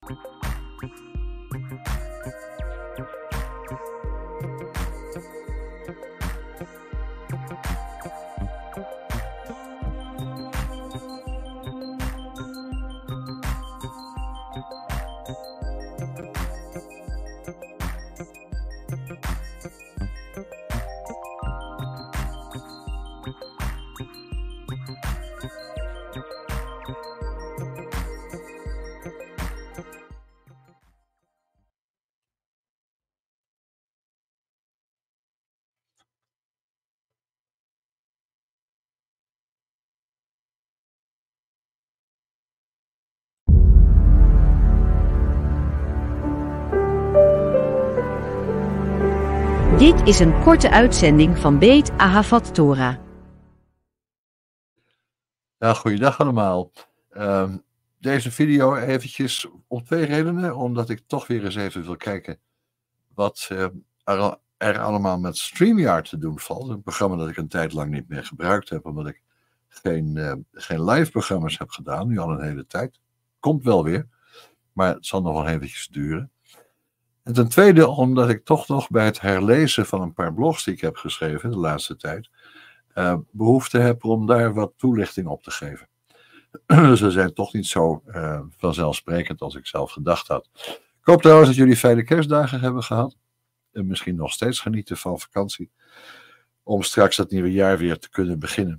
Dit is een korte uitzending van Beit Ahavat Torah. Ja, goeiedag allemaal. Deze video eventjes om 2 redenen. Omdat ik toch weer eens even wil kijken wat er allemaal met StreamYard te doen valt. Een programma dat ik een tijd lang niet meer gebruikt heb, omdat ik geen live programma's heb gedaan, nu al een hele tijd. Komt wel weer, maar het zal nog wel eventjes duren. En ten tweede omdat ik toch nog bij het herlezen van een paar blogs die ik heb geschreven de laatste tijd, behoefte heb om daar wat toelichting op te geven. Ze zijn toch niet zo vanzelfsprekend als ik zelf gedacht had. Ik hoop trouwens dat jullie fijne kerstdagen hebben gehad. En misschien nog steeds genieten van vakantie. Om straks dat nieuwe jaar weer te kunnen beginnen.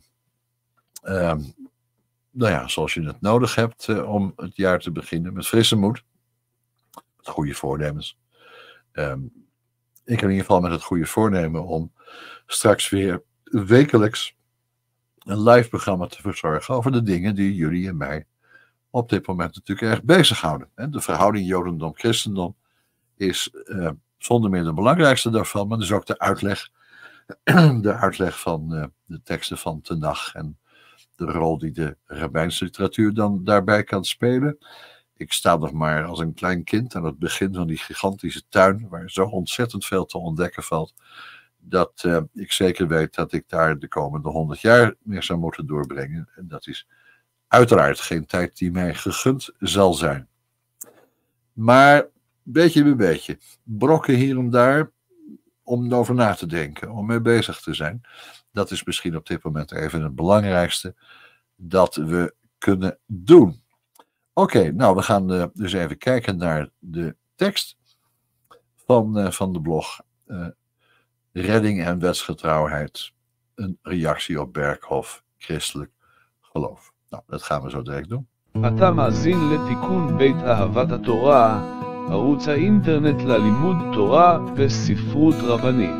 Nou ja, zoals je het nodig hebt om het jaar te beginnen. Met frisse moed. Met goede voornemens. Ik heb in ieder geval met het goede voornemen om straks weer wekelijks een live programma te verzorgen over de dingen die jullie en mij op dit moment natuurlijk erg bezighouden. De verhouding Jodendom-Christendom is zonder meer de belangrijkste daarvan, maar dus ook de uitleg van de teksten van Tenach en de rol die de rabbijnse literatuur dan daarbij kan spelen. Ik sta nog maar als een klein kind aan het begin van die gigantische tuin, waar zo ontzettend veel te ontdekken valt, dat ik zeker weet dat ik daar de komende 100 jaar mee zou moeten doorbrengen. En dat is uiteraard geen tijd die mij gegund zal zijn. Maar beetje bij beetje, brokken hier en daar, om over na te denken, om mee bezig te zijn. Dat is misschien op dit moment even het belangrijkste dat we kunnen doen. Oké, nou we gaan dus even kijken naar de tekst van de blog. Redding en wetsgetrouwheid. Een reactie op Berkhof, christelijk geloof. Nou, dat gaan we zo direct doen. אתה מאזין לתיקון בית אהבת התורה, ערוץ האינטרנט ללימוד תורה וספרות רבנית.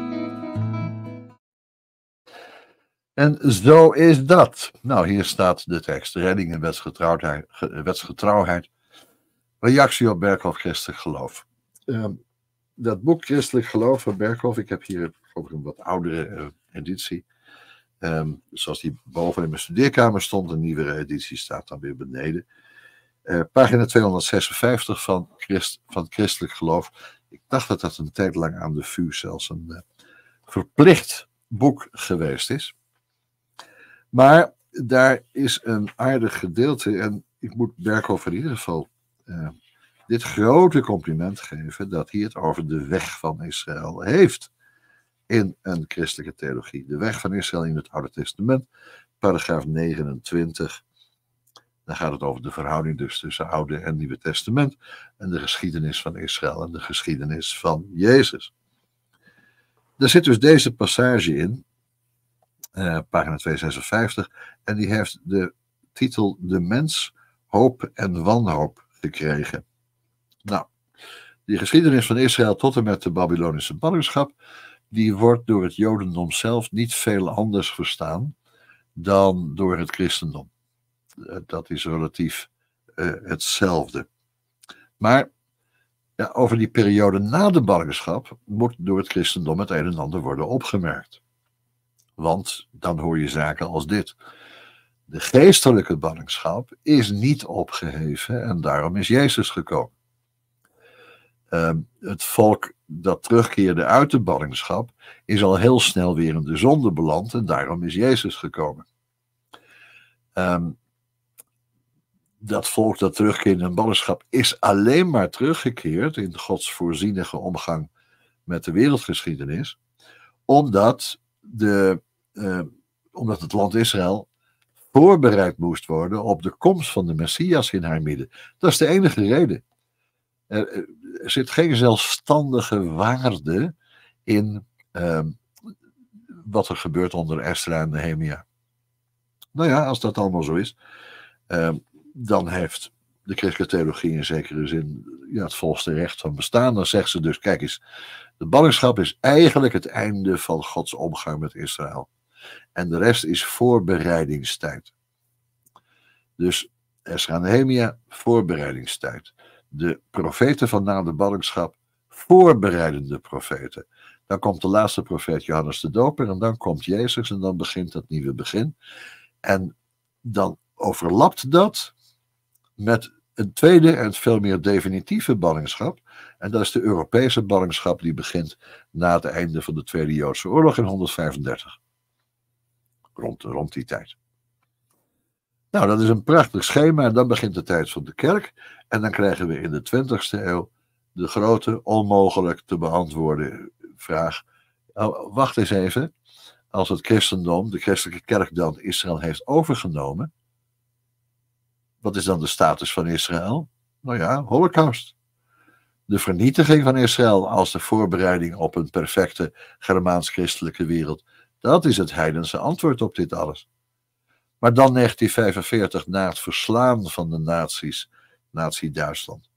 En zo is dat. Nou, hier staat de tekst. Redding en wetsgetrouwheid. Reactie op Berkhof, christelijk geloof. Dat boek Christelijk Geloof van Berkhof, ik heb hier ook een wat oudere editie. Zoals die boven in mijn studeerkamer stond, een nieuwere editie staat dan weer beneden. Pagina 256 van Christelijk Geloof. Ik dacht dat dat een tijd lang aan de VU zelfs een verplicht boek geweest is. Maar daar is een aardig gedeelte, en ik moet Berkhof in ieder geval dit grote compliment geven, dat hij het over de weg van Israël heeft in een christelijke theologie. De weg van Israël in het Oude Testament, paragraaf 29. Dan gaat het over de verhouding dus tussen Oude en Nieuwe Testament en de geschiedenis van Israël en de geschiedenis van Jezus. Er zit dus deze passage in, pagina 256, en die heeft de titel De mens, hoop en wanhoop gekregen. Nou, die geschiedenis van Israël tot en met de Babylonische ballingschap, die wordt door het Jodendom zelf niet veel anders verstaan dan door het christendom. Dat is relatief hetzelfde. Maar ja, over die periode na de ballingschap moet door het christendom het een en ander worden opgemerkt. Want dan hoor je zaken als dit. De geestelijke ballingschap is niet opgeheven en daarom is Jezus gekomen. Het volk dat terugkeerde uit de ballingschap is al heel snel weer in de zonde beland en daarom is Jezus gekomen. dat volk dat terugkeert in een ballingschap is alleen maar teruggekeerd in Gods voorzienige omgang met de wereldgeschiedenis, omdat het land Israël voorbereid moest worden op de komst van de Messias in haar midden. Dat is de enige reden. Er zit geen zelfstandige waarde in wat er gebeurt onder Esdra en Nehemia. Nou ja, als dat allemaal zo is, dan heeft de christelijke theologie in zekere zin het volste recht van bestaan. Dan zegt ze dus, kijk eens, de ballingschap is eigenlijk het einde van Gods omgang met Israël. En de rest is voorbereidingstijd. Dus Esdra en Nehemia, voorbereidingstijd. De profeten van na de ballingschap, voorbereidende profeten. Dan komt de laatste profeet Johannes de Doper en dan komt Jezus en dan begint dat nieuwe begin. En dan overlapt dat met een tweede en veel meer definitieve ballingschap. En dat is de Europese ballingschap die begint na het einde van de Tweede Joodse Oorlog in 135. Rond die tijd. Nou, dat is een prachtig schema en dan begint de tijd van de kerk. En dan krijgen we in de 20e eeuw de grote, onmogelijk te beantwoorden vraag. Oh, wacht eens even. Als het christendom, de christelijke kerk dan Israël heeft overgenomen, wat is dan de status van Israël? Nou ja, Holocaust. De vernietiging van Israël als de voorbereiding op een perfecte Germaans-christelijke wereld. Dat is het heidense antwoord op dit alles. Maar dan 1945, na het verslaan van de nazi's, Nazi-Duitsland.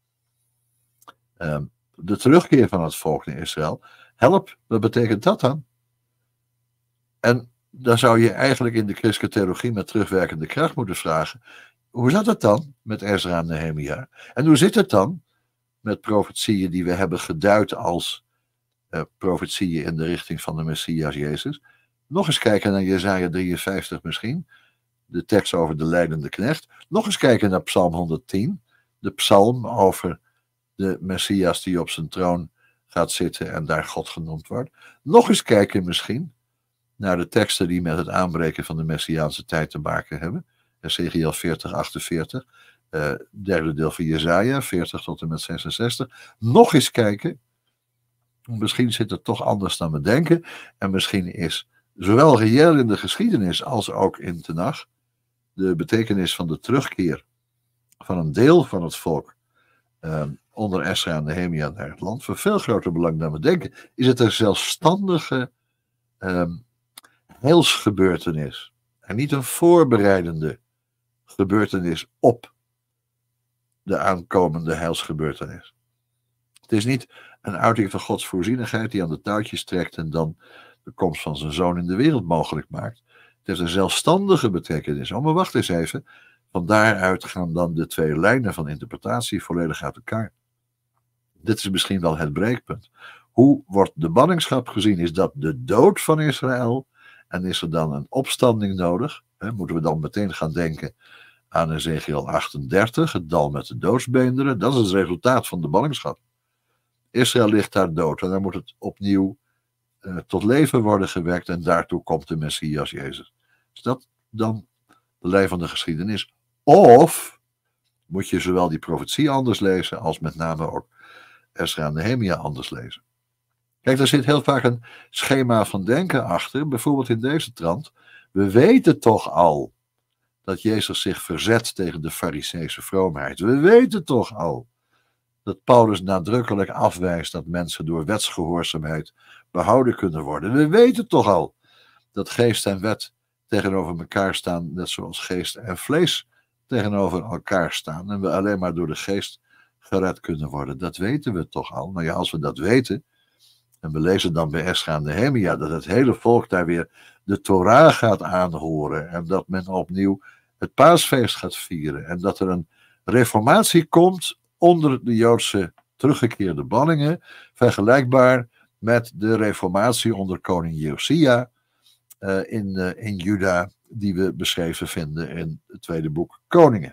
De terugkeer van het volk naar Israël. Help, wat betekent dat dan? En dan zou je eigenlijk in de christelijke theologie met terugwerkende kracht moeten vragen. Hoe zat het dan met Ezra en Nehemia? En hoe zit het dan met profetieën die we hebben geduid als profetieën in de richting van de Messias Jezus? Nog eens kijken naar Jesaja 53 misschien, de tekst over de lijdende knecht. Nog eens kijken naar Psalm 110, de psalm over de Messias die op zijn troon gaat zitten en daar God genoemd wordt. Nog eens kijken misschien naar de teksten die met het aanbreken van de Messiaanse tijd te maken hebben. Ezekiel 40, 48, derde deel van Jesaja, 40 tot en met 66. Nog eens kijken, misschien zit het toch anders dan we denken, en misschien is zowel reëel in de geschiedenis als ook in Tenach de betekenis van de terugkeer van een deel van het volk onder Esra en Nehemia naar het land van veel groter belang dan we denken. Is het een zelfstandige heilsgebeurtenis en niet een voorbereidende gebeurtenis op de aankomende heilsgebeurtenis. Het is niet een uiting van Gods voorzienigheid die aan de touwtjes trekt en dan de komst van zijn zoon in de wereld mogelijk maakt. Het heeft een zelfstandige betekenis. Oh, maar wacht eens even. Van daaruit gaan dan de twee lijnen van interpretatie volledig uit elkaar. Dit is misschien wel het breekpunt. Hoe wordt de ballingschap gezien? Is dat de dood van Israël? En is er dan een opstanding nodig? Moeten we dan meteen gaan denken aan Ezekiel 38, het dal met de doodsbeenderen? Dat is het resultaat van de ballingschap. Israël ligt daar dood en dan moet het opnieuw tot leven worden gewekt en daartoe komt de Messias Jezus. Is dat dan de lijn van de geschiedenis? Of moet je zowel die profetie anders lezen als met name ook Esra en Nehemia anders lezen? Kijk, daar zit heel vaak een schema van denken achter, bijvoorbeeld in deze trant. We weten toch al dat Jezus zich verzet tegen de Fariseese vroomheid. We weten toch al dat Paulus nadrukkelijk afwijst dat mensen door wetsgehoorzaamheid behouden kunnen worden. We weten toch al dat geest en wet tegenover elkaar staan, net zoals geest en vlees tegenover elkaar staan. En we alleen maar door de geest gered kunnen worden. Dat weten we toch al. Nou ja, als we dat weten, en we lezen dan bij Esra en Nehemia dat het hele volk daar weer de Torah gaat aanhoren en dat men opnieuw het paasfeest gaat vieren en dat er een reformatie komt onder de Joodse teruggekeerde ballingen, vergelijkbaar met de reformatie onder koning Josia in Juda, die we beschreven vinden in het tweede boek Koningen.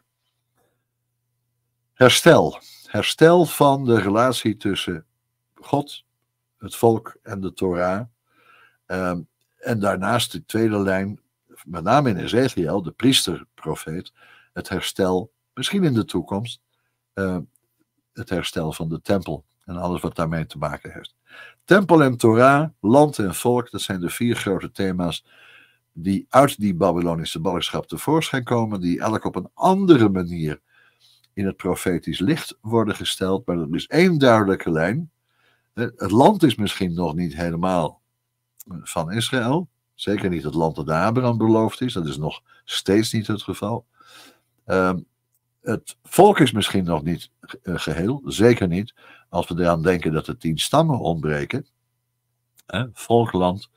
Herstel van de relatie tussen God, het volk en de Torah. En daarnaast de tweede lijn, met name in Ezekiel, de priesterprofeet, het herstel misschien in de toekomst, het herstel van de tempel en alles wat daarmee te maken heeft. Tempel en Torah, land en volk, dat zijn de 4 grote thema's die uit die Babylonische ballingschap tevoorschijn komen, die elk op een andere manier in het profetisch licht worden gesteld, maar er is 1 duidelijke lijn. Het land is misschien nog niet helemaal van Israël, zeker niet het land dat Abraham beloofd is, dat is nog steeds niet het geval. Het volk is misschien nog niet geheel, zeker niet, als we eraan denken dat er 10 stammen ontbreken. Volk, land,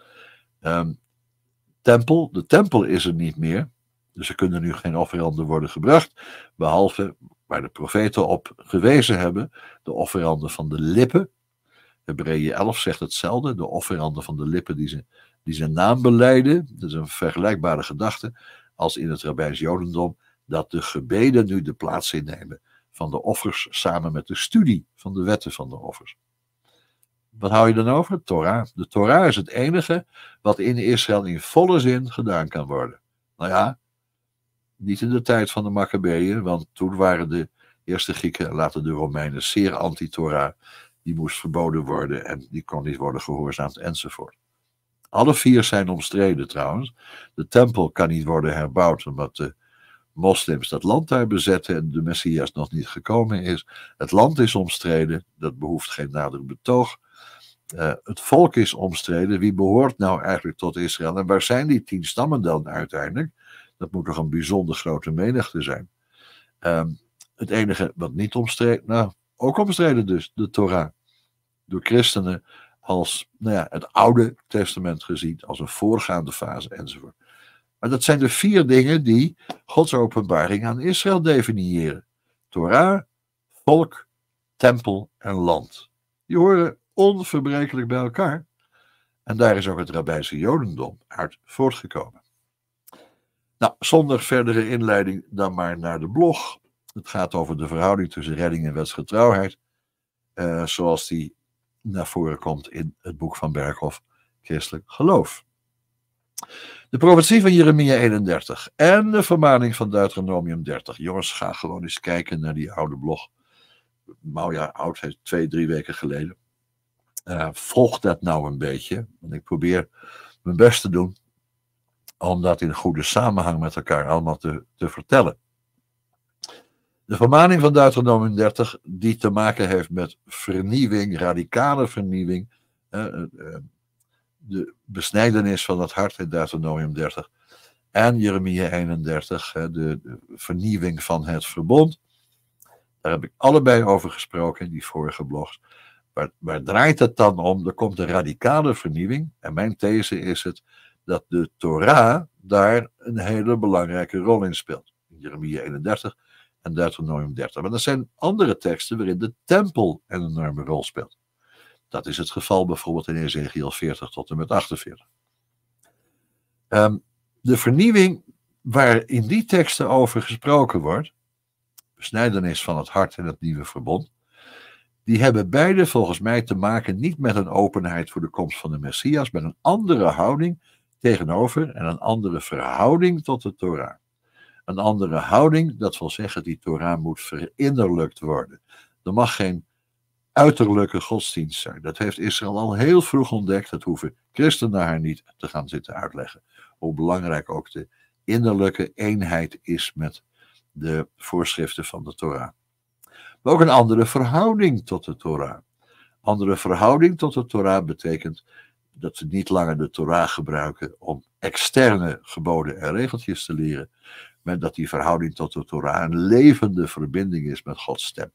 tempel. De tempel is er niet meer, dus er kunnen nu geen offeranden worden gebracht, behalve waar de profeten op gewezen hebben, de offeranden van de lippen. Hebreeën 11 zegt hetzelfde, de offeranden van de lippen die zijn naam belijden. Dat is een vergelijkbare gedachte als in het rabbijns Jodendom, dat de gebeden nu de plaats innemen van de offers samen met de studie van de wetten van de offers. Wat hou je dan over? Torah. De Torah is het enige wat in Israël in volle zin gedaan kan worden. Nou ja, niet in de tijd van de Maccabeeën, want toen waren de eerste Grieken en later de Romeinen zeer anti-Torah. Die moest verboden worden en die kon niet worden gehoorzaamd enzovoort. Alle 4 zijn omstreden trouwens. De tempel kan niet worden herbouwd omdat de moslims dat land daar bezetten en de Messias nog niet gekomen is. Het land is omstreden, dat behoeft geen nader betoog. Het volk is omstreden. Wie behoort nou eigenlijk tot Israël? En waar zijn die 10 stammen dan uiteindelijk? Dat moet toch een bijzonder grote menigte zijn. Het enige wat niet omstreden, ook omstreden dus, de Torah. Door christenen als het Oude Testament gezien, als een voorgaande fase enzovoort. Maar dat zijn de 4 dingen die Gods openbaring aan Israël definiëren. Torah, volk, tempel en land. Die horen onverbrekelijk bij elkaar. En daar is ook het rabbijnse Jodendom uit voortgekomen. Nou, zonder verdere inleiding dan maar naar de blog. Het gaat over de verhouding tussen redding en wetsgetrouwheid. Zoals die naar voren komt in het boek van Berkhof, Christelijk Geloof. De profetie van Jeremia 31 en de vermaning van Deuteronomium 30. Jongens, ga gewoon eens kijken naar die oude blog. Nou ja, oud, 2-3 weken geleden. Volg dat nou een beetje. Want ik probeer mijn best te doen om dat in goede samenhang met elkaar allemaal te vertellen. De vermaning van Deuteronomium 30, die te maken heeft met vernieuwing, radicale vernieuwing. De besnijdenis van het hart in Deuteronomium 30. En Jeremia 31, de vernieuwing van het verbond. Daar heb ik allebei over gesproken in die vorige blogs. Waar draait het dan om? Er komt een radicale vernieuwing. En mijn these is het dat de Torah daar een hele belangrijke rol in speelt. In Jeremia 31 en Deuteronomium 30. Maar er zijn andere teksten waarin de tempel een enorme rol speelt. Dat is het geval bijvoorbeeld in Ezekiel 40 tot en met 48. De vernieuwing waar in die teksten over gesproken wordt, besnijdenis van het hart en het nieuwe verbond, die hebben beide volgens mij te maken niet met een openheid voor de komst van de Messias, met een andere houding tegenover en een andere verhouding tot de Torah. Een andere houding, dat wil zeggen, die Torah moet verinnerlijkt worden. Er mag geen uiterlijke godsdienst zijn. Dat heeft Israël al heel vroeg ontdekt. Dat hoeven christenen haar niet te gaan zitten uitleggen. Hoe belangrijk ook de innerlijke eenheid is met de voorschriften van de Torah. Maar ook een andere verhouding tot de Torah. Andere verhouding tot de Torah betekent dat we niet langer de Torah gebruiken om externe geboden en regeltjes te leren, maar dat die verhouding tot de Torah een levende verbinding is met Gods stem.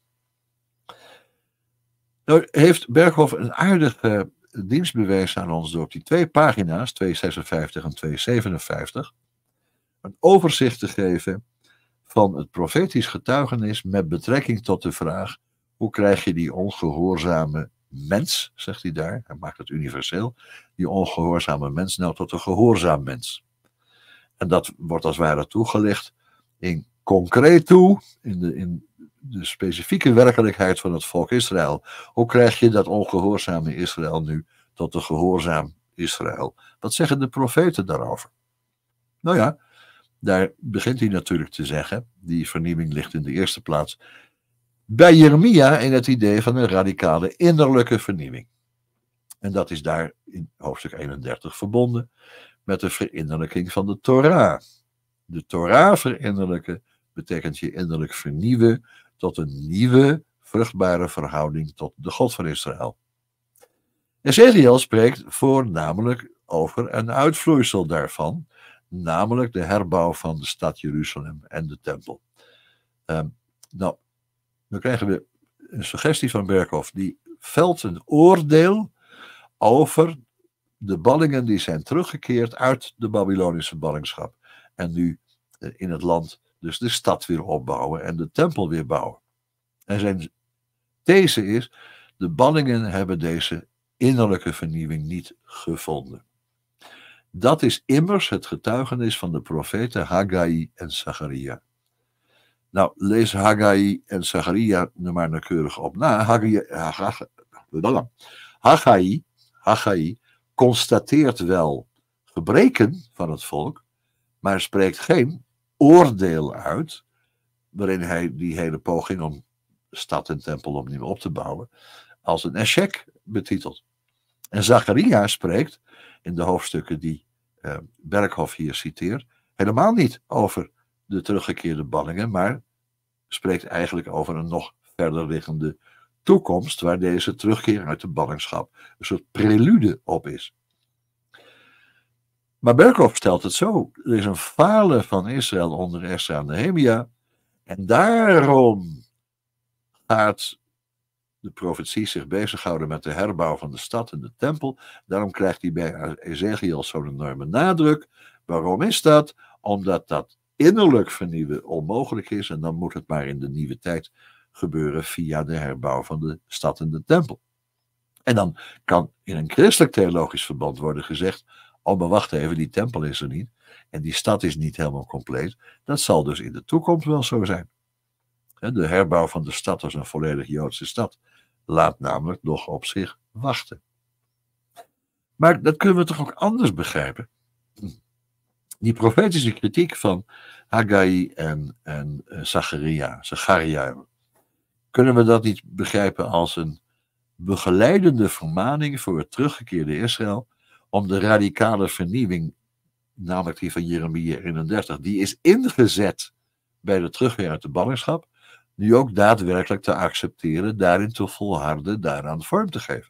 Nou heeft Berkhof een aardige dienst bewezen aan ons door op die 2 pagina's, 256 en 257, een overzicht te geven van het profetisch getuigenis met betrekking tot de vraag: hoe krijg je die ongehoorzame mens, zegt hij daar, hij maakt het universeel, die ongehoorzame mens nou tot een gehoorzaam mens. En dat wordt als het ware toegelicht in concreto, in de specifieke werkelijkheid van het volk Israël. Hoe krijg je dat ongehoorzame Israël nu tot een gehoorzaam Israël? Wat zeggen de profeten daarover? Nou ja, Daar begint hij natuurlijk te zeggen, die vernieuwing ligt in de eerste plaats bij Jeremia in het idee van een radicale innerlijke vernieuwing. En dat is daar in hoofdstuk 31 verbonden met de verinnerlijking van de Torah. De Torah verinnerlijken betekent je innerlijk vernieuwen tot een nieuwe, vruchtbare verhouding tot de God van Israël. Ezekiel spreekt voornamelijk over een uitvloeisel daarvan, namelijk de herbouw van de stad Jeruzalem en de tempel. Nou, dan krijgen we een suggestie van Berkhoff, die velt een oordeel over de ballingen die zijn teruggekeerd uit de Babylonische ballingschap. En nu in het land dus de stad weer opbouwen en de tempel weer bouwen. En zijn these is, de ballingen hebben deze innerlijke vernieuwing niet gevonden. Dat is immers het getuigenis van de profeten Haggai en Zacharia. Nou, lees Haggai en Zacharia er maar nauwkeurig op na. Haggai constateert wel gebreken van het volk, maar spreekt geen oordeel uit, waarin hij die hele poging om stad en tempel opnieuw op te bouwen, als een eshek betitelt. En Zacharia spreekt, in de hoofdstukken die Berkhoff hier citeert, helemaal niet over de teruggekeerde ballingen, maar spreekt eigenlijk over een nog verder liggende toekomst, waar deze terugkeer uit de ballingschap een soort prelude op is. Maar Berkhoff stelt het zo, er is een falen van Israël onder Esra en Nehemia, en daarom gaat de profetie zich bezighouden met de herbouw van de stad en de tempel. Daarom krijgt hij bij Ezekiel zo'n enorme nadruk. Waarom is dat? Omdat dat innerlijk vernieuwen onmogelijk is en dan moet het maar in de nieuwe tijd gebeuren via de herbouw van de stad en de tempel. En dan kan in een christelijk theologisch verband worden gezegd, oh maar wacht even, die tempel is er niet en die stad is niet helemaal compleet. Dat zal dus in de toekomst wel zo zijn. De herbouw van de stad als een volledig Joodse stad laat namelijk nog op zich wachten. Maar dat kunnen we toch ook anders begrijpen? Die profetische kritiek van Haggai en Zacharia, kunnen we dat niet begrijpen als een begeleidende vermaning voor het teruggekeerde Israël om de radicale vernieuwing, namelijk die van Jeremia 31, die is ingezet bij de terugkeer uit de ballingschap, nu ook daadwerkelijk te accepteren, daarin te volharden, daaraan vorm te geven.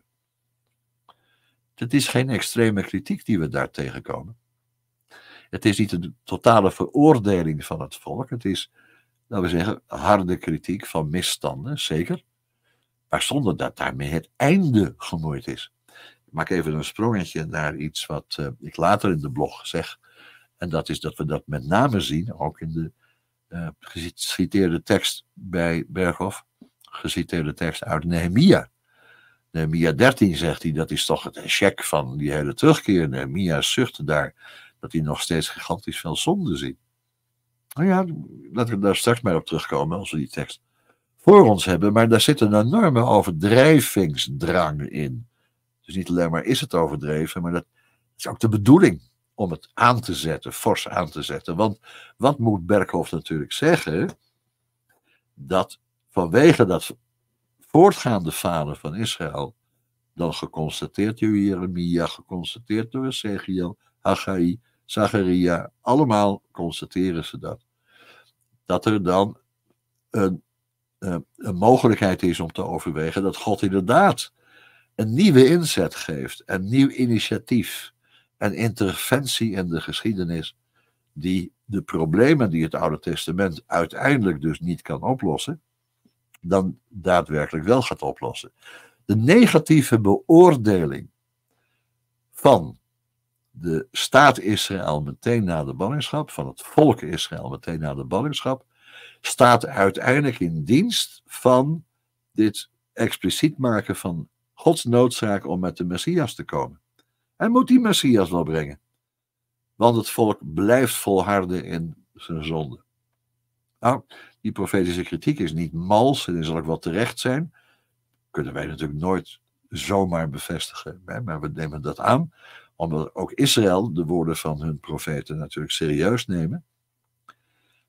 Het is geen extreme kritiek die we daar tegenkomen. Het is niet een totale veroordeling van het volk. Het is, laten we zeggen, harde kritiek van misstanden, zeker. Maar zonder dat daarmee het einde gemoeid is. Ik maak even een sprongetje naar iets wat ik later in de blog zeg. En dat is dat we dat met name zien, ook in de geciteerde tekst bij Berkhoff, geciteerde tekst uit Nehemia. Nehemia 13 zegt hij, dat is toch het check van die hele terugkeer. Nehemia zuchtte daar dat hij nog steeds gigantisch veel zonde ziet. Nou ja, laten we daar straks maar op terugkomen als we die tekst voor ons hebben. Maar daar zit een enorme overdrijvingsdrang in. Dus niet alleen maar is het overdreven, maar dat is ook de bedoeling om het aan te zetten, fors aan te zetten. Want wat moet Berkhoff natuurlijk zeggen? Dat vanwege dat voortgaande falen van Israël, dan geconstateerd door Jeremia, geconstateerd door Ezekiel, Haggai, Zacharia, allemaal constateren ze dat. Dat er dan een mogelijkheid is om te overwegen dat God inderdaad een nieuwe inzet geeft, een nieuw initiatief, een interventie in de geschiedenis die de problemen die het Oude Testament uiteindelijk dus niet kan oplossen, dan daadwerkelijk wel gaat oplossen. De negatieve beoordeling van de staat Israël meteen na de ballingschap, van het volk Israël meteen na de ballingschap, staat uiteindelijk in dienst van dit expliciet maken van Gods noodzaak om met de Messias te komen. Hij moet die Messias wel brengen. Want het volk blijft volharden in zijn zonde. Nou, die profetische kritiek is niet mals en zal ook wel terecht zijn. Kunnen wij natuurlijk nooit zomaar bevestigen. Maar we nemen dat aan, omdat ook Israël de woorden van hun profeten natuurlijk serieus nemen.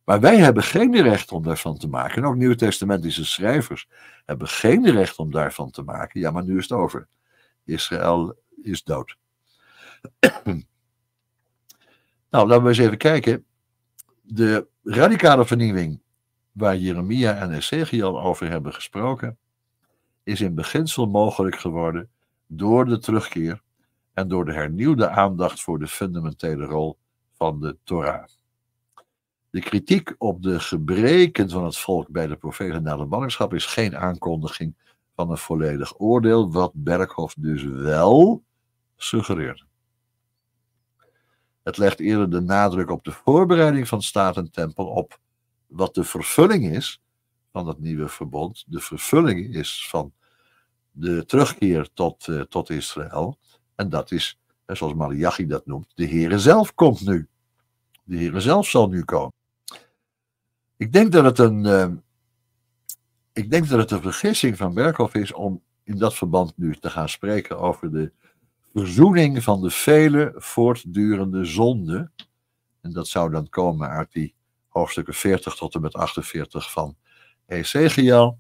Maar wij hebben geen recht om daarvan te maken. En ook Nieuwtestamentische schrijvers hebben geen recht om daarvan te maken. Ja, maar nu is het over. Israël is dood. Nou, laten we eens even kijken. De radicale vernieuwing waar Jeremia en Ezekiel over hebben gesproken, is in beginsel mogelijk geworden door de terugkeer en door de hernieuwde aandacht voor de fundamentele rol van de Torah. De kritiek op de gebreken van het volk bij de profeten na de ballingschap is geen aankondiging van een volledig oordeel, wat Berkhoff dus wel suggereert. Het legt eerder de nadruk op de voorbereiding van staat en tempel, op wat de vervulling is van het nieuwe verbond. De vervulling is van de terugkeer tot Israël. En dat is, zoals Malachi dat noemt, de Heere zelf komt nu. De Heere zelf zal nu komen. Ik denk dat het een vergissing van Berkhoff is om in dat verband nu te gaan spreken over de verzoening van de vele voortdurende zonden. En dat zou dan komen uit die hoofdstukken 40 tot en met 48 van Ezekiel.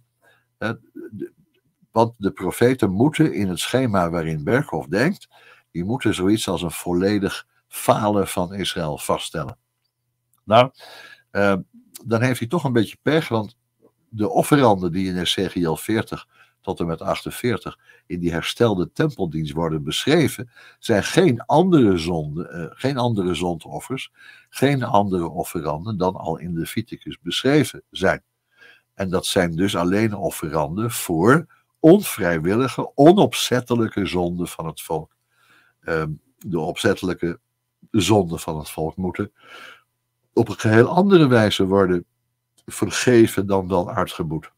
Want de profeten moeten in het schema waarin Berkhoff denkt, die moeten zoiets als een volledig falen van Israël vaststellen. Nou, dan heeft hij toch een beetje pech, want de offeranden die in Ezekiel 40 tot en met 48 in die herstelde tempeldienst worden beschreven, zijn geen andere zondoffers, geen andere offeranden dan al in Leviticus beschreven zijn. En dat zijn dus alleen offeranden voor onvrijwillige, onopzettelijke zonden van het volk. De opzettelijke zonden van het volk moeten op een geheel andere wijze worden vergeven dan wel uitgeboet.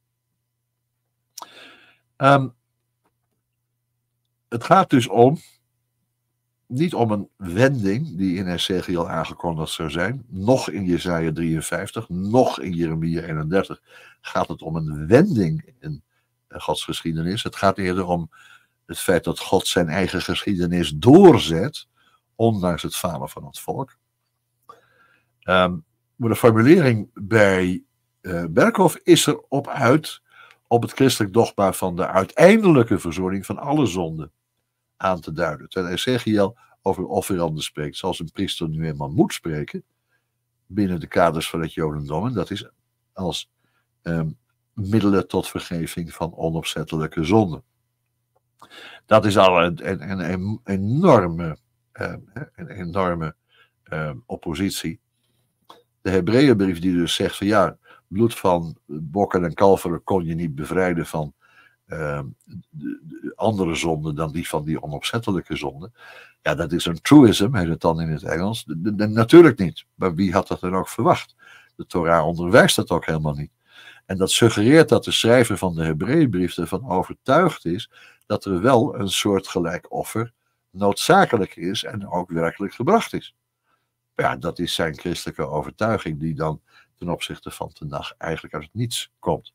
Het gaat dus niet om een wending die in Ezekiel aangekondigd zou zijn, nog in Jesaja 53, nog in Jeremia 31 gaat het om een wending in Gods geschiedenis. Het gaat eerder om het feit dat God zijn eigen geschiedenis doorzet, ondanks het falen van het volk. Maar de formulering bij Berkhoff is erop uit op het christelijk dogma van de uiteindelijke verzoening van alle zonden aan te duiden. Terwijl Ezekiel over offeranden spreekt, zoals een priester nu eenmaal moet spreken, binnen de kaders van het Jodendom, en dat is als middelen tot vergeving van onopzettelijke zonden. Dat is al een enorme oppositie. De Hebreeënbrief die dus zegt van ja, bloed van bokken en kalveren kon je niet bevrijden van de andere zonden dan die van die onopzettelijke zonden. Ja, dat is een truism, heet het dan in het Engels. Natuurlijk niet, maar wie had dat dan ook verwacht? De Torah onderwijst dat ook helemaal niet. En dat suggereert dat de schrijver van de Hebreeënbrief ervan overtuigd is dat er wel een soortgelijk offer noodzakelijk is en ook werkelijk gebracht is. Ja, dat is zijn christelijke overtuiging die dan ten opzichte van Tenach eigenlijk uit het niets komt.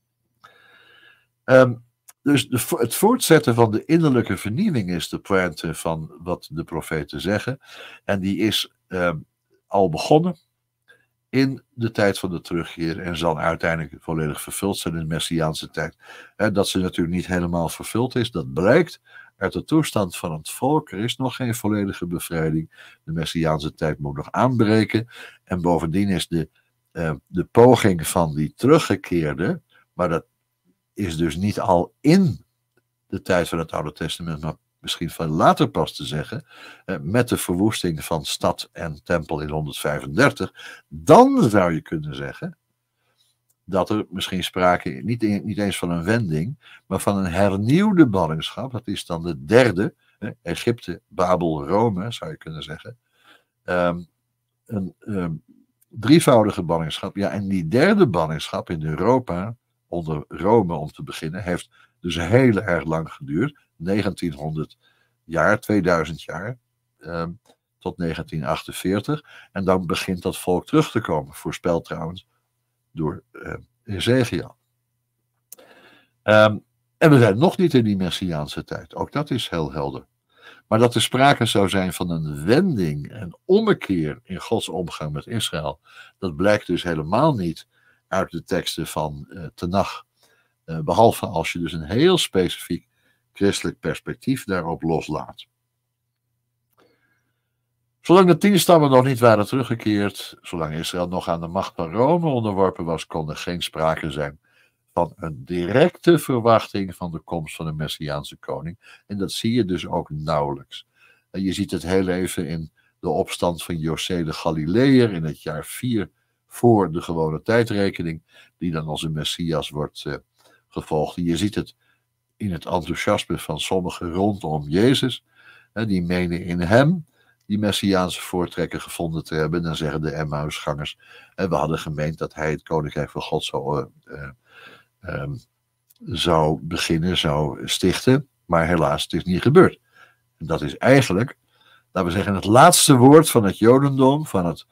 Dus het voortzetten van de innerlijke vernieuwing is de pointe van wat de profeten zeggen. En die is al begonnen in de tijd van de terugkeer en zal uiteindelijk volledig vervuld zijn in de Messiaanse tijd. Dat ze natuurlijk niet helemaal vervuld is, dat blijkt uit de toestand van het volk. Er is nog geen volledige bevrijding. De Messiaanse tijd moet nog aanbreken. En bovendien is de poging van die teruggekeerde, maar dat is dus niet al in de tijd van het Oude Testament, maar misschien van later pas te zeggen, met de verwoesting van stad en tempel in 135, dan zou je kunnen zeggen dat er misschien sprake niet eens van een wending, maar van een hernieuwde ballingschap. Dat is dan de derde, Egypte, Babel, Rome, zou je kunnen zeggen. Een drievoudige ballingschap. Ja, en die derde ballingschap in Europa, onder Rome om te beginnen, heeft dus heel erg lang geduurd. 1900 jaar, 2000 jaar, tot 1948. En dan begint dat volk terug te komen, voorspeld trouwens door Ezekiel. En we zijn nog niet in die Messiaanse tijd. Ook dat is heel helder. Maar dat er sprake zou zijn van een wending, een ommekeer in Gods omgang met Israël, dat blijkt dus helemaal niet uit de teksten van Tenach. Behalve als je dus een heel specifiek christelijk perspectief daarop loslaat. Zolang de 10 stammen nog niet waren teruggekeerd, zolang Israël nog aan de macht van Rome onderworpen was, kon er geen sprake zijn van een directe verwachting van de komst van een Messiaanse koning. En dat zie je dus ook nauwelijks. En je ziet het heel even in de opstand van José de Galileër in het jaar 4 voor de gewone tijdrekening, die dan als een Messias wordt gevolgd. En je ziet het in het enthousiasme van sommigen rondom Jezus. Die menen in hem die Messiaanse voortrekker gevonden te hebben. Dan zeggen de Emmausgangers, we hadden gemeend dat hij het koninkrijk van God zou beginnen, zou stichten. Maar helaas, het is niet gebeurd. En dat is eigenlijk, laten we zeggen, het laatste woord van het Jodendom, van het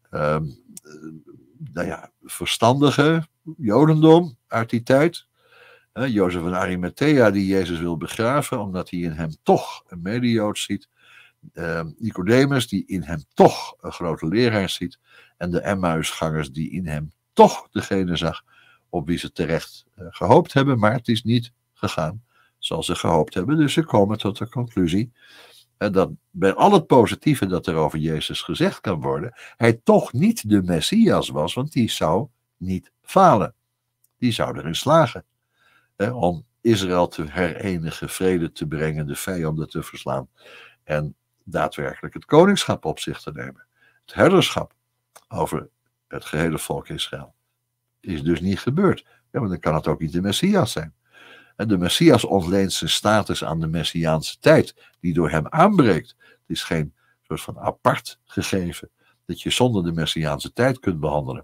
verstandige Jodendom uit die tijd. Jozef van Arimathea die Jezus wil begraven, omdat hij in hem toch een mede-Jood ziet. Nicodemus die in hem toch een grote leraar ziet. En de Emmausgangers die in hem toch degene zag op wie ze terecht gehoopt hebben. Maar het is niet gegaan zoals ze gehoopt hebben. Dus ze komen tot de conclusie dat bij al het positieve dat er over Jezus gezegd kan worden, hij toch niet de Messias was, want die zou niet falen. Die zou erin slagen. Om Israël te herenigen, vrede te brengen, de vijanden te verslaan en daadwerkelijk het koningschap op zich te nemen. Het herderschap over het gehele volk Israël is dus niet gebeurd. Ja, maar dan kan het ook niet de Messias zijn. En de Messias ontleent zijn status aan de Messiaanse tijd, die door hem aanbreekt. Het is geen soort van apart gegeven, dat je zonder de Messiaanse tijd kunt behandelen.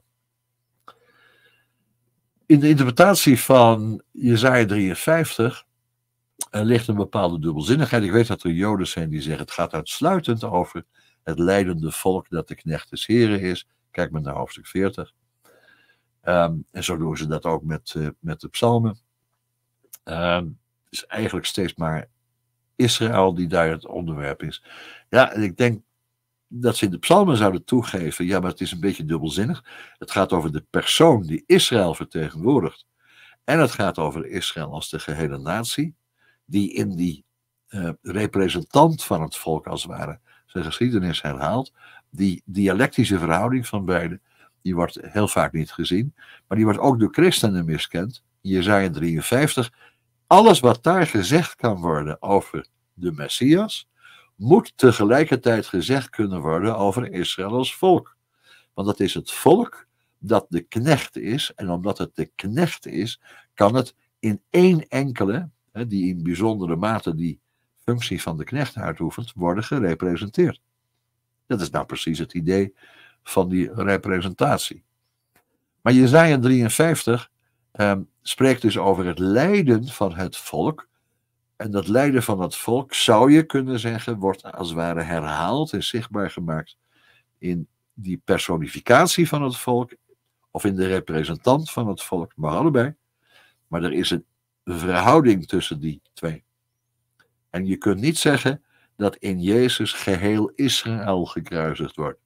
In de interpretatie van Jesaja 53 ligt een bepaalde dubbelzinnigheid. Ik weet dat er Joden zijn die zeggen het gaat uitsluitend over het lijdende volk dat de knecht des Heren is. Kijk maar naar hoofdstuk 40. En zo doen ze dat ook met de psalmen. Het is eigenlijk steeds maar Israël die daar het onderwerp is. Ja, en ik denk dat ze in de psalmen zouden toegeven, ja, maar het is een beetje dubbelzinnig. Het gaat over de persoon die Israël vertegenwoordigt. En het gaat over Israël als de gehele natie, die in die representant van het volk als het ware zijn geschiedenis herhaalt. Die dialectische verhouding van beide, die wordt heel vaak niet gezien, maar die wordt ook door christenen miskend. Jesaja 53, alles wat daar gezegd kan worden over de Messias, moet tegelijkertijd gezegd kunnen worden over Israël als volk. Want dat is het volk dat de knecht is, en omdat het de knecht is, kan het in één enkele, die in bijzondere mate die functie van de knecht uitoefent, worden gerepresenteerd. Dat is nou precies het idee van die representatie. Maar Jesaja 53 spreekt dus over het lijden van het volk. En dat lijden van het volk, zou je kunnen zeggen, wordt als het ware herhaald en zichtbaar gemaakt in die personificatie van het volk, of in de representant van het volk, maar allebei. Maar er is een verhouding tussen die twee. En je kunt niet zeggen dat in Jezus geheel Israël gekruisigd wordt.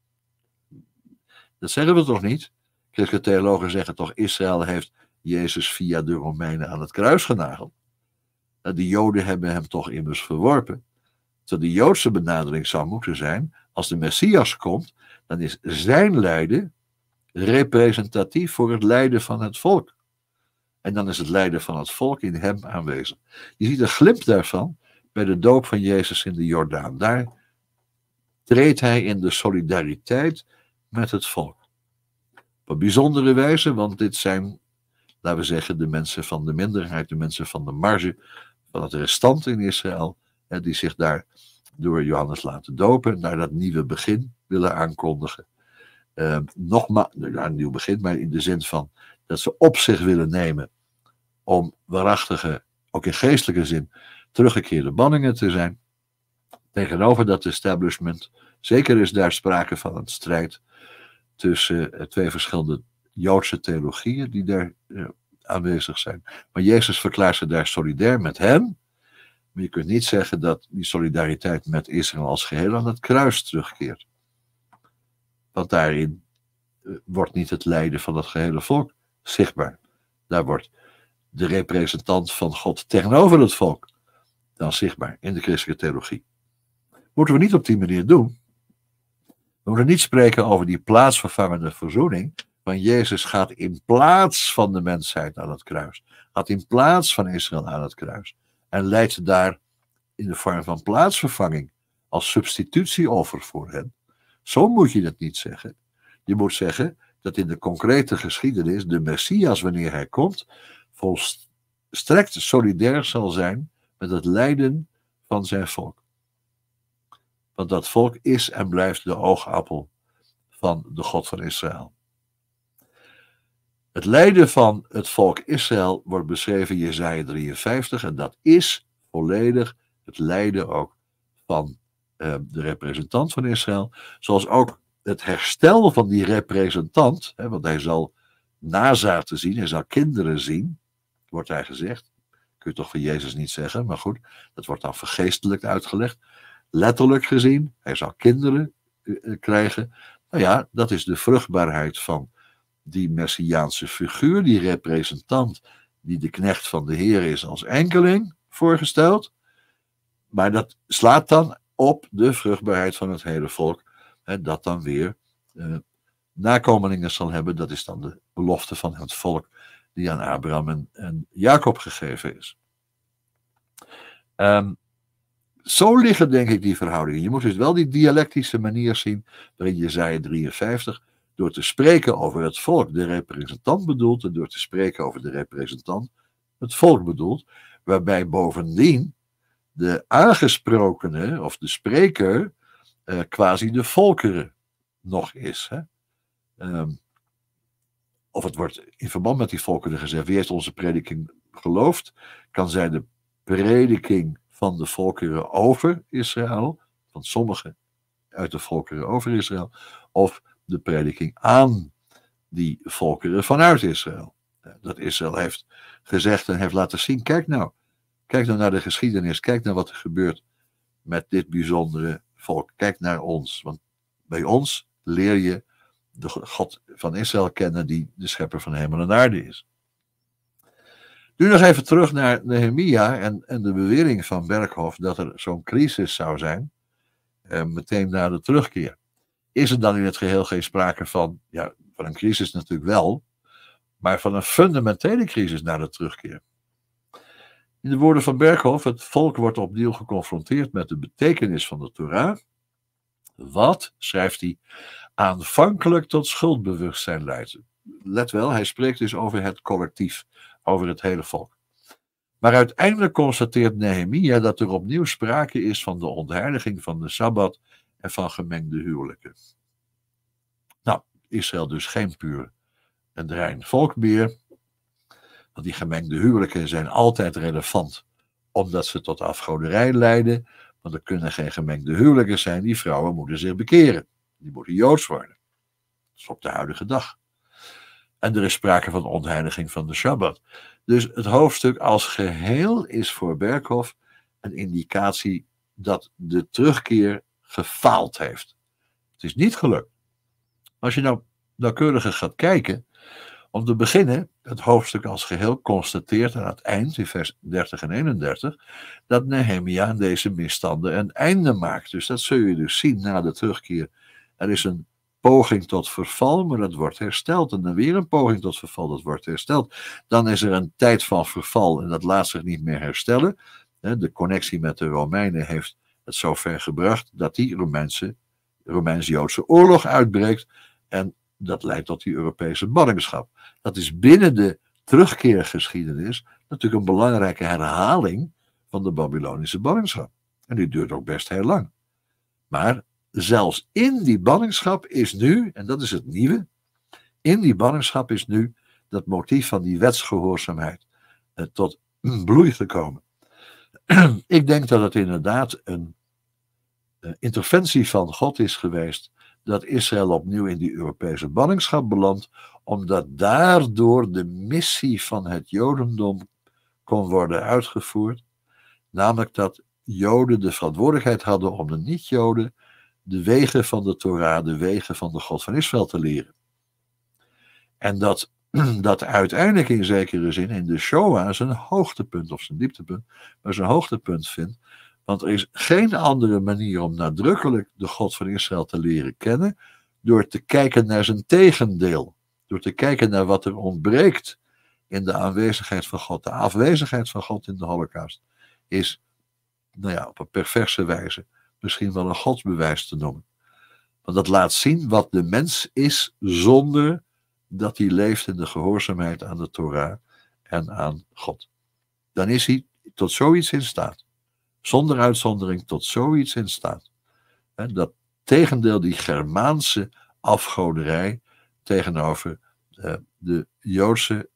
Dat zeggen we toch niet? Christelijke theologen zeggen toch, Israël heeft Jezus via de Romeinen aan het kruis genageld. De Joden hebben hem toch immers verworpen. Terwijl de Joodse benadering zou moeten zijn, als de Messias komt, dan is zijn lijden representatief voor het lijden van het volk. En dan is het lijden van het volk in hem aanwezig. Je ziet een glimp daarvan bij de doop van Jezus in de Jordaan. Daar treedt hij in de solidariteit met het volk. Op een bijzondere wijze, want dit zijn, laten we zeggen, de mensen van de minderheid, de mensen van de marge, van het restant in Israël, die zich daar door Johannes laten dopen, naar dat nieuwe begin willen aankondigen. Nogmaals, een nieuw begin, maar in de zin van dat ze op zich willen nemen om waarachtige, ook in geestelijke zin, teruggekeerde banningen te zijn. Tegenover dat establishment, zeker is daar sprake van een strijd tussen twee verschillende Joodse theologieën die daar aanwezig zijn. Maar Jezus verklaart ze daar solidair met hen, Maar je kunt niet zeggen dat die solidariteit met Israël als geheel aan het kruis terugkeert. Want daarin wordt niet het lijden van het gehele volk zichtbaar. Daar wordt de representant van God tegenover het volk dan zichtbaar in de christelijke theologie. Moeten we niet op die manier doen. We moeten niet spreken over die plaatsvervangende verzoening. Want Jezus gaat in plaats van de mensheid aan het kruis. Gaat in plaats van Israël aan het kruis. En leidt daar in de vorm van plaatsvervanging als substitutieoffer voor hen. Zo moet je het niet zeggen. Je moet zeggen dat in de concrete geschiedenis de Messias, wanneer hij komt, volstrekt solidair zal zijn met het lijden van zijn volk. Want dat volk is en blijft de oogappel van de God van Israël. Het lijden van het volk Israël wordt beschreven in Jesaja 53 en dat is volledig het lijden ook van de representant van Israël, zoals ook het herstel van die representant, want hij zal nazaten zien, hij zal kinderen zien, wordt hij gezegd. Kun je toch van Jezus niet zeggen, maar goed, dat wordt dan vergeestelijk uitgelegd. Letterlijk gezien, hij zal kinderen krijgen. Nou ja, dat is de vruchtbaarheid van die messiaanse figuur, die representant, die de knecht van de Heer is als enkeling voorgesteld. Maar dat slaat dan op de vruchtbaarheid van het hele volk, dat dan weer nakomelingen zal hebben. Dat is dan de belofte van het volk die aan Abraham en Jacob gegeven is. Zo liggen denk ik die verhoudingen. Je moet dus wel die dialectische manier zien waarin Jesaja 53 door te spreken over het volk de representant bedoelt en door te spreken over de representant het volk bedoelt, waarbij bovendien de aangesprokene of de spreker quasi de volkeren nog is. Hè? Of het wordt in verband met die volkeren gezegd, wie heeft onze prediking geloofd? Kan zij de prediking van de volkeren over Israël, van sommigen uit de volkeren over Israël, of de prediking aan die volkeren vanuit Israël. Dat Israël heeft gezegd en heeft laten zien, kijk nou naar de geschiedenis, kijk naar wat er gebeurt met dit bijzondere volk, kijk naar ons, want bij ons leer je de God van Israël kennen die de schepper van hemel en aarde is. Nu nog even terug naar Nehemia en de bewering van Berkhof dat er zo'n crisis zou zijn, meteen na de terugkeer. Is er dan in het geheel geen sprake van een crisis natuurlijk wel, maar van een fundamentele crisis na de terugkeer? In de woorden van Berkhof, het volk wordt opnieuw geconfronteerd met de betekenis van de Torah, wat, schrijft hij, aanvankelijk tot schuldbewustzijn leidt. Let wel, hij spreekt dus over het collectief, over het hele volk. Maar uiteindelijk constateert Nehemia dat er opnieuw sprake is van de ontheiliging van de Sabbat en van gemengde huwelijken. Nou, Israël dus geen puur en rein volk meer, want die gemengde huwelijken zijn altijd relevant, omdat ze tot afgoderij leiden, want er kunnen geen gemengde huwelijken zijn, die vrouwen moeten zich bekeren, die moeten Joods worden. Dat is op de huidige dag. En er is sprake van ontheiliging van de Shabbat. Dus het hoofdstuk als geheel is voor Berkhof een indicatie dat de terugkeer gefaald heeft. Het is niet gelukt. Als je nou nauwkeuriger gaat kijken, om te beginnen, het hoofdstuk als geheel constateert aan het eind, in vers 30 en 31, dat Nehemia aan deze misstanden een einde maakt. Dus dat zul je dus zien na de terugkeer. Er is een poging tot verval, maar dat wordt hersteld. En dan weer een poging tot verval, dat wordt hersteld. Dan is er een tijd van verval en dat laat zich niet meer herstellen. De connectie met de Romeinen heeft het zover gebracht dat die Romeins-Joodse oorlog uitbreekt. En dat leidt tot die Europese ballingschap. Dat is binnen de terugkeergeschiedenis natuurlijk een belangrijke herhaling van de Babylonische ballingschap. En die duurt ook best heel lang. Maar zelfs in die ballingschap is nu, en dat is het nieuwe, in die ballingschap is nu dat motief van die wetsgehoorzaamheid tot bloei gekomen. Ik denk dat het inderdaad een interventie van God is geweest dat Israël opnieuw in die Europese ballingschap belandt, omdat daardoor de missie van het Jodendom kon worden uitgevoerd, Namelijk dat Joden de verantwoordelijkheid hadden om de niet-Joden de wegen van de Torah, de wegen van de God van Israël te leren. En dat uiteindelijk in zekere zin in de Shoah zijn hoogtepunt of zijn dieptepunt, maar zijn hoogtepunt vindt. Want er is geen andere manier om nadrukkelijk de God van Israël te leren kennen door te kijken naar zijn tegendeel. Door te kijken naar wat er ontbreekt in de aanwezigheid van God. De afwezigheid van God in de Holocaust is, op een perverse wijze misschien wel een godsbewijs te noemen. Want dat laat zien wat de mens is zonder dat hij leeft in de gehoorzaamheid aan de Torah en aan God. Dan is hij tot zoiets in staat. Zonder uitzondering tot zoiets in staat. Dat tegendeel, die Germaanse afgoderij tegenover de Joodse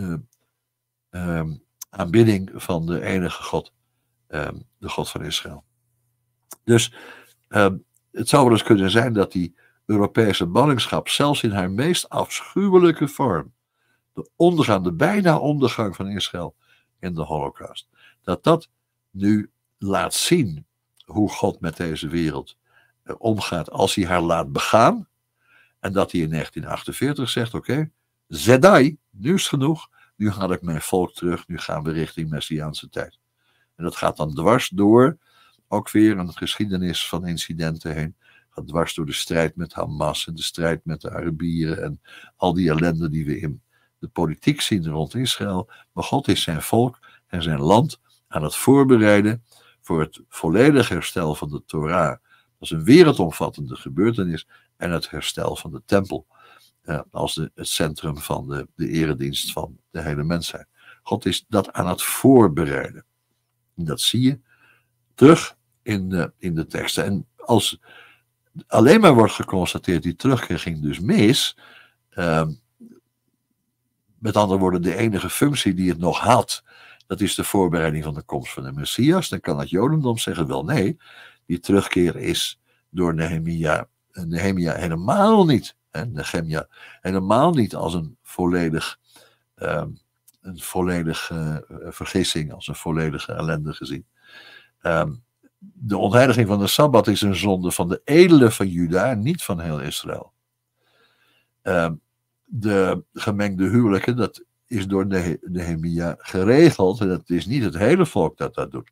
aanbidding van de enige God, de God van Israël. Dus het zou wel eens kunnen zijn dat die Europese ballingschap zelfs in haar meest afschuwelijke vorm, de bijna ondergang van Israël in de Holocaust, dat nu laat zien hoe God met deze wereld omgaat als hij haar laat begaan. En dat hij in 1948 zegt, oké, Zedai, nu is het genoeg, nu haal ik mijn volk terug, nu gaan we richting Messiaanse tijd. En dat gaat dan dwars door, ook weer een geschiedenis van incidenten heen, gaat dwars door de strijd met Hamas en de strijd met de Arabieren en al die ellende die we in de politiek zien rond Israël. Maar God is zijn volk en zijn land aan het voorbereiden voor het volledig herstel van de Torah. Dat is een wereldomvattende gebeurtenis en het herstel van de tempel als het centrum van de eredienst van de hele mensheid. God is dat aan het voorbereiden. En dat zie je terug in de teksten. En als alleen maar wordt geconstateerd, die terugkeer ging dus mis. Met andere woorden, de enige functie die het nog had, dat is de voorbereiding van de komst van de Messias. Dan kan het Jodendom zeggen, wel nee, die terugkeer is door Nehemia helemaal niet. Nehemia helemaal niet als een volledige vergissing, als een volledige ellende gezien. De ontheiliging van de Sabbat is een zonde van de edelen van Juda en niet van heel Israël. De gemengde huwelijken, dat is door Nehemia geregeld en het is niet het hele volk dat doet.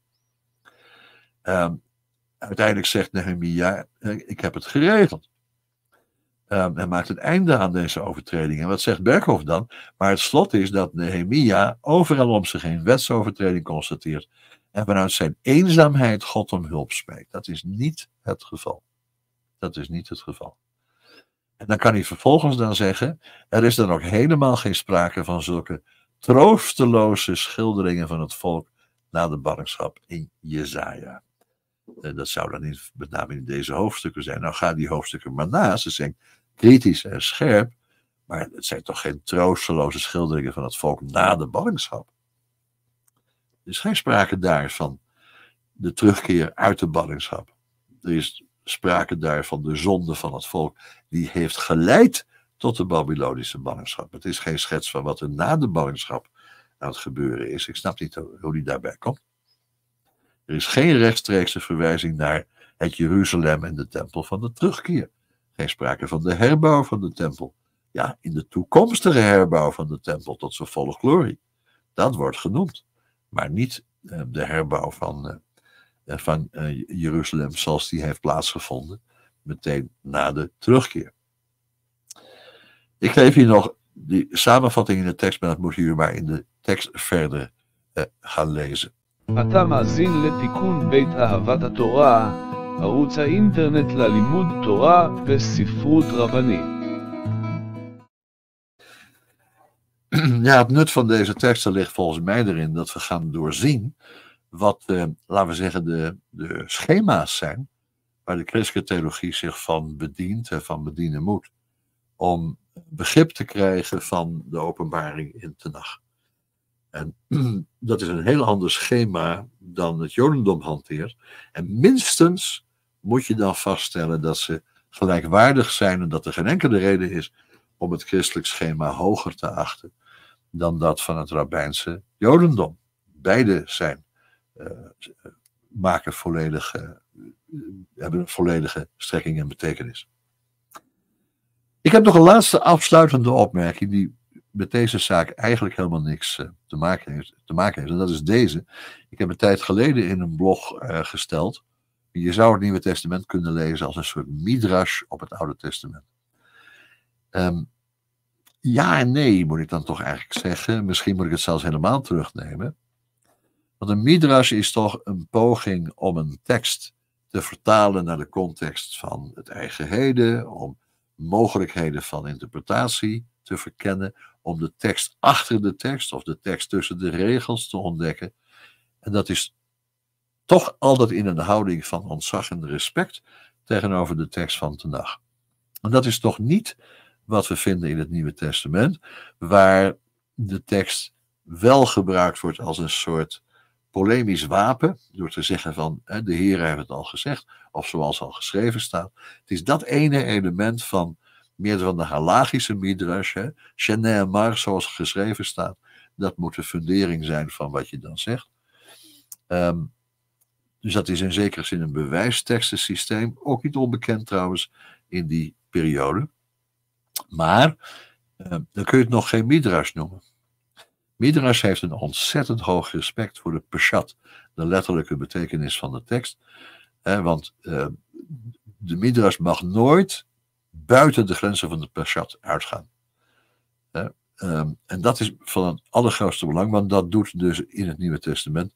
Uiteindelijk zegt Nehemia, ik heb het geregeld. Hij maakt een einde aan deze overtreding. En wat zegt Berkhoff dan? Maar het slot is dat Nehemia overal om zich heen wetsovertreding constateert en vanuit zijn eenzaamheid God om hulp smeekt. Dat is niet het geval. Dat is niet het geval. En dan kan hij vervolgens dan zeggen, er is dan ook helemaal geen sprake van zulke troosteloze schilderingen van het volk na de ballingschap in Jesaja. Dat zou dan niet met name in deze hoofdstukken zijn. Nou gaan die hoofdstukken maar na, ze zijn kritisch en scherp, maar het zijn toch geen troosteloze schilderingen van het volk na de ballingschap. Er is geen sprake daar van de terugkeer uit de ballingschap. Er is sprake daar van de zonde van het volk die heeft geleid tot de Babylonische ballingschap. Het is geen schets van wat er na de ballingschap aan het gebeuren is. Ik snap niet hoe die daarbij komt. Er is geen rechtstreekse verwijzing naar het Jeruzalem en de tempel van de terugkeer. Geen sprake van de herbouw van de tempel. Ja, in de toekomstige herbouw van de tempel tot zijn volle glorie. Dat wordt genoemd. Maar niet de herbouw van Jeruzalem zoals die heeft plaatsgevonden. Meteen na de terugkeer. Ik geef hier nog die samenvatting in de tekst, maar dat moet u maar in de tekst verder gaan lezen. אתה מאזין לתיקון בית אהבת התורה, ערוץ האינטרנט ללימוד תורה וספרות רבנית. Ja, het nut van deze teksten ligt volgens mij erin dat we gaan doorzien wat, laten we zeggen, de schema's zijn waar de christelijke theologie zich van bedient en van bedienen moet om begrip te krijgen van de openbaring in Tenach. En dat is een heel ander schema dan het Jodendom hanteert. En minstens moet je dan vaststellen dat ze gelijkwaardig zijn en dat er geen enkele reden is om het christelijk schema hoger te achten dan dat van het rabbijnse Jodendom. Beide zijn hebben een volledige strekking en betekenis. Ik heb nog een laatste afsluitende opmerking die met deze zaak eigenlijk helemaal niks te maken heeft. En dat is deze. Ik heb een tijd geleden in een blog gesteld. Je zou het Nieuwe Testament kunnen lezen als een soort midrash op het Oude Testament. Ja en nee, moet ik dan toch eigenlijk zeggen. Misschien moet ik het zelfs helemaal terugnemen. Want een midrash is toch een poging om een tekst te vertalen naar de context van het eigen heden, om mogelijkheden van interpretatie te verkennen, om de tekst achter de tekst of de tekst tussen de regels te ontdekken. En dat is toch altijd in een houding van ontzag en respect tegenover de tekst van Tenach. En dat is toch niet wat we vinden in het Nieuwe Testament, waar de tekst wel gebruikt wordt als een soort polemisch wapen, door te zeggen van de Heer heeft het al gezegd, of zoals al geschreven staat. Het is dat ene element van meer van de halagische midrash, Sheneh Amar, zoals geschreven staat, dat moet de fundering zijn van wat je dan zegt. Dus dat is in zekere zin een bewijstekstensysteem, ook niet onbekend trouwens in die periode. Maar dan kun je het nog geen midrash noemen. Midrash heeft een ontzettend hoog respect voor de peshat, de letterlijke betekenis van de tekst. Want de midrash mag nooit buiten de grenzen van de peshat uitgaan. En dat is van het allergrootste belang, want dat doet dus in het Nieuwe Testament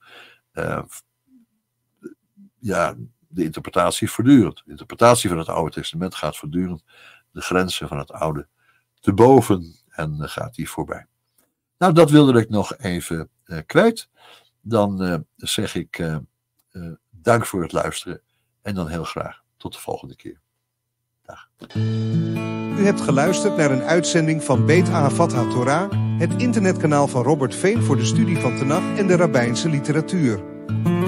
de interpretatie voortdurend. De interpretatie van het Oude Testament gaat voortdurend de grenzen van het Oude te boven en gaat die voorbij. Nou, dat wilde ik nog even kwijt. Dan zeg ik dank voor het luisteren en dan heel graag tot de volgende keer. Dag. U hebt geluisterd naar een uitzending van Beit Ahavat HaTorah, het internetkanaal van Robert Veen voor de studie van Tenach en de rabbijnse literatuur.